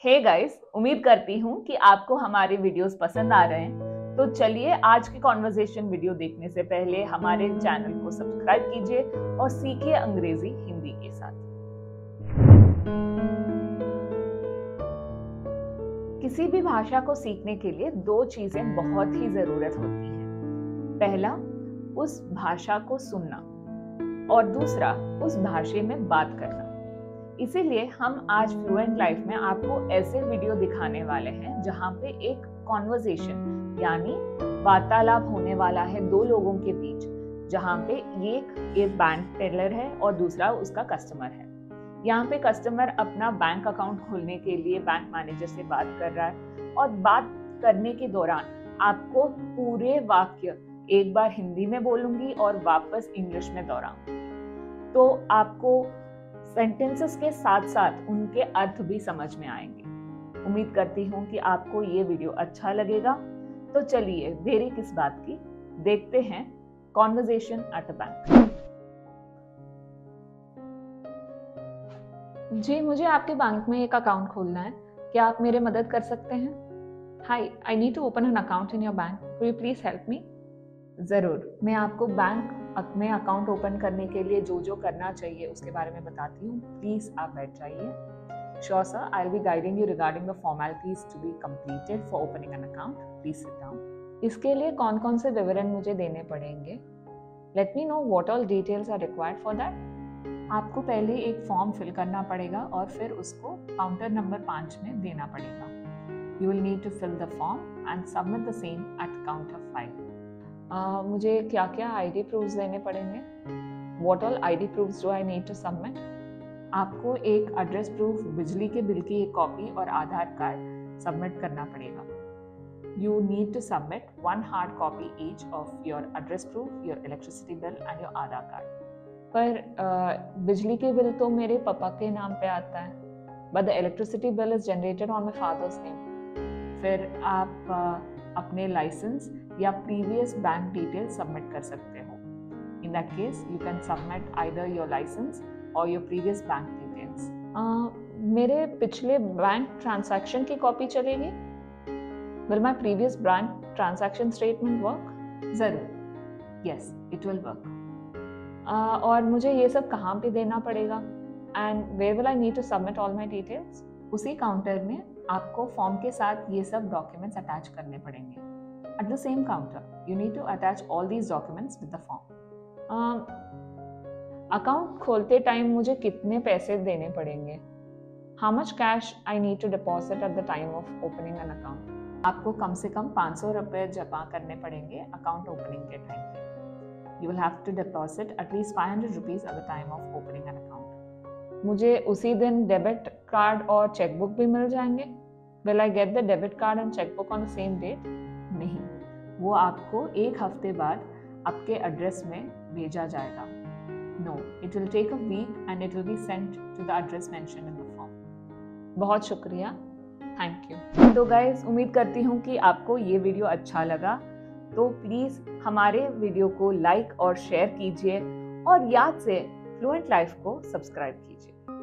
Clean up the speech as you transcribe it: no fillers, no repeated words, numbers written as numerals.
Hey guys, उम्मीद करती हूँ कि आपको हमारे वीडियोस पसंद आ रहे हैं। तो चलिए आज की कॉन्वर्सेशन वीडियो देखने से पहले हमारे चैनल को सब्सक्राइब कीजिए और सीखिए अंग्रेजी हिंदी के साथ। किसी भी भाषा को सीखने के लिए दो चीजें बहुत ही जरूरत होती हैं। पहला, उस भाषा को सुनना और दूसरा, उस भाषा में बात करना। इसीलिए हम आज फ्लुएंट लाइफ में आपको ऐसे वीडियो दिखाने वाले हैं जहां पे एक कॉन्वर्सेशन यानी वार्तालाप होने वाला है दो लोगों के बीच, जहां पे एक बैंक टेलर है और दूसरा उसका कस्टमर है। यहाँ पे कस्टमर अपना बैंक अकाउंट खोलने के लिए बैंक मैनेजर से बात कर रहा है और बात करने के दौरान आपको पूरे वाक्य एक बार हिंदी में बोलूंगी और वापस इंग्लिश में दोहराऊंगी, तो आपको सेंटेंसेस के साथ साथ उनके अर्थ भी समझ में आएंगे। उम्मीद करती हूँ कि आपको ये वीडियो अच्छा लगेगा। तो चलिए देरी किस बात की, देखते हैं कॉन्वर्सेशन एट अ बैंक। जी, मुझे आपके बैंक में एक अकाउंट खोलना है। क्या आप मेरे मदद कर सकते हैं? Hi, I need to open an account in your bank. Will you please help me? ज़रूर, मैं आपको बैंक में अकाउंट ओपन करने के लिए जो जो करना चाहिए उसके बारे में बताती हूँ। प्लीज़ आप बैठ जाइए। Sure sir, I'll be guiding you regarding the formalities to be completed for opening an account. Please sit down. इसके लिए कौन कौन से विवरण मुझे देने पड़ेंगे? Let me know what all details are required for that. आपको पहले एक फॉर्म फिल करना पड़ेगा और फिर उसको काउंटर नंबर 5 में देना पड़ेगा। You will need to fill the form and submit the same at counter 5. मुझे क्या क्या ID proofs देने पड़ेंगे? What all ID proofs do I need to submit? आपको एक एड्रेस प्रूफ, बिजली के बिल की एक कॉपी और आधार कार्ड सबमिट करना पड़ेगा। You need to submit one hard copy each of your address proof, your electricity bill and your Aadhaar card. पर बिजली के बिल तो मेरे पापा के नाम पे आता है, but the electricity bill is generated on my father's name. फिर आप अपने लाइसेंस या प्रीवियस बैंक डिटेल सबमिट कर सकते हो। In that case, you can submit either your license or your previous bank details. मेरे पिछले बैंक ट्रांजैक्शन की कॉपी चलेगी? Will my previous bank transaction statement work? जरूर, yes, it will work. और मुझे ये सब कहाँ पे देना पड़ेगा? And where will I need to submit all my details? उसी काउंटर में आपको फॉर्म के साथ ये सब डॉक्यूमेंट्स अटैच करने पड़ेंगे। At the same counter, you need to attach all these documents with the form. Account खोलते टाइम मुझे कितने पैसे देने पड़ेंगे? How much cash I need to deposit at the time of opening an account? आपको कम से कम 500 रुपए जमा करने पड़ेंगे अकाउंट ओपनिंग के टाइम पे। You will have to deposit at least 500 rupees at the time of opening an account. मुझे उसी दिन डेबिट कार्ड और चेकबुक भी मिल जाएंगे? Will I get the debit card and checkbook on the same date? नहीं, वो आपको एक हफ्ते बाद आपके एड्रेस में भेजा जाएगा। No, it will take a week and it will be sent to the address mentioned in the form. बहुत शुक्रिया, थैंक यू। तो गाइज, उम्मीद करती हूँ कि आपको ये वीडियो अच्छा लगा। तो प्लीज़ हमारे वीडियो को लाइक और शेयर कीजिए और याद से फ्लुएंट लाइफ को सब्सक्राइब कीजिए।